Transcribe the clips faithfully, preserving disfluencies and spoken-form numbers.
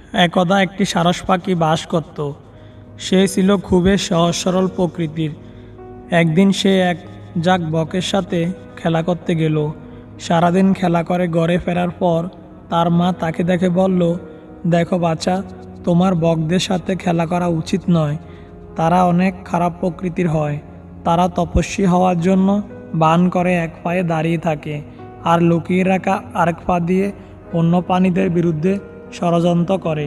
একদা একটি সারস পাখি বাস করত। সে ছিল খুবই সহজ সরল প্রকৃতির। একদিন সে এক জাক বকের সাথে খেলা করতে গেল। সারাদিন খেলা করে ঘরে ফেরার পর তার মা তাকে দেখে বলল, দেখো বাচ্চা, তোমার বকদের সাথে খেলা করা উচিত নয়। তারা অনেক খারাপ প্রকৃতির হয়। তারা তপস্বী হওয়ার জন্য বান করে এক পায়ে দাঁড়িয়ে থাকে, আর লুকিয়ে রাখা আরেক পা দিয়ে অন্য প্রাণীদের বিরুদ্ধে ষড়যন্ত্র করে।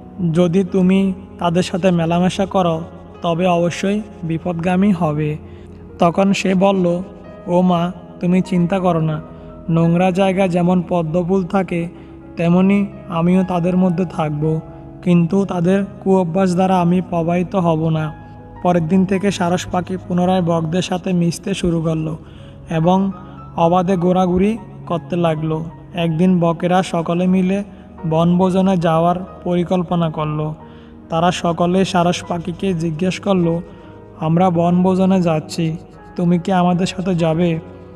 যদি তুমি তাদের সাথে মেলামেশা করো তবে অবশ্যই বিপদগামী হবে। তখন সে বলল, ও মা, তুমি চিন্তা করো না। নোংরা জায়গায় যেমন পদ্মফুল থাকে তেমনি আমিও তাদের মধ্যে থাকব, কিন্তু তাদের কুঅভ্যাস দ্বারা আমি প্রভাবিত হব না। পরের দিন থেকে সারস পাখি পুনরায় বকদের সাথে মিশতে শুরু করলো এবং অবাধে ঘোরাঘুরি করতে লাগলো। একদিন বকেরা সকলে মিলে বনভোজনে যাওয়ার পরিকল্পনা করলো। তারা সকলে সারস পাখিকে জিজ্ঞেস করলো, আমরা বনভোজনে যাচ্ছি, তুমি কি আমাদের সাথে যাবে?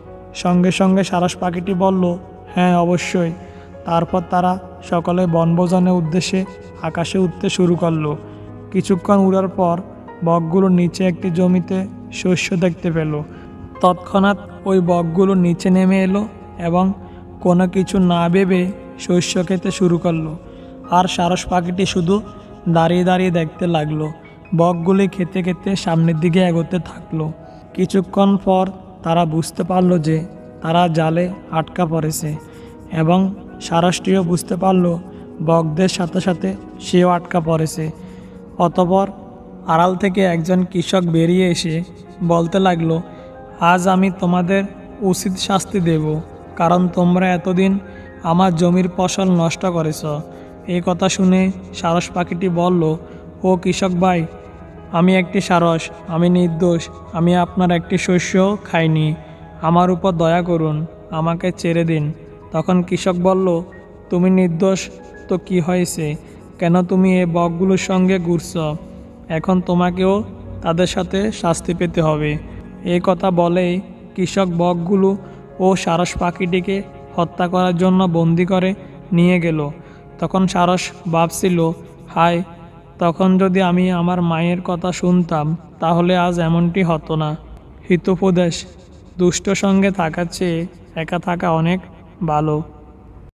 সঙ্গে সঙ্গে সারস পাখিটি বলল, হ্যাঁ অবশ্যই। তারপর তারা সকলে বনভোজনের উদ্দেশ্যে আকাশে উঠতে শুরু করলো। কিছুক্ষণ উড়ার পর বকগুলো নিচে একটি জমিতে শস্য দেখতে পেল। তৎক্ষণাৎ ওই বকগুলো নিচে নেমে এলো এবং কোনো কিছু না ভেবে শস্য খেতে শুরু করলো। আর সারস পাখিটি শুধু দাঁড়িয়ে দাঁড়িয়ে দেখতে লাগলো। বকগুলি খেতে খেতে সামনের দিকে এগোতে থাকলো। কিছুক্ষণ পর তারা বুঝতে পারলো যে তারা জালে আটকা পড়েছে এবং সারসটিও বুঝতে পারলো বকদের সাথে সাথে সেও আটকা পড়েছে। অতঃপর আড়াল থেকে একজন কৃষক বেরিয়ে এসে বলতে লাগলো, আজ আমি তোমাদের উচিত শাস্তি দেব, কারণ তোমরা এতদিন আমার জমির ফসল নষ্ট করেছ। এই কথা শুনে সারস পাখিটি বলল, ও কৃষক ভাই, আমি একটি সারস, আমি নির্দোষ, আমি আপনার একটি শস্যও খাইনি, আমার উপর দয়া করুন, আমাকে ছেড়ে দিন। তখন কৃষক বলল, তুমি নির্দোষ তো কি হয়েছে? কেন তুমি এই বকগুলোর সঙ্গে ঘুরছ? এখন তোমাকেও তাদের সাথে শাস্তি পেতে হবে। এই কথা বলেই কৃষক বকগুলো ও সারস পাখিটিকে হত্যা করার জন্য বন্দি করে নিয়ে গেল। তখন সারস ভাবছিল, হায়, তখন যদি আমি আমার মায়ের কথা শুনতাম তাহলে আজ এমনটি হতো না। হিতোপদেশ: দুষ্ট সঙ্গে থাকার চেয়ে একা থাকা অনেক ভালো।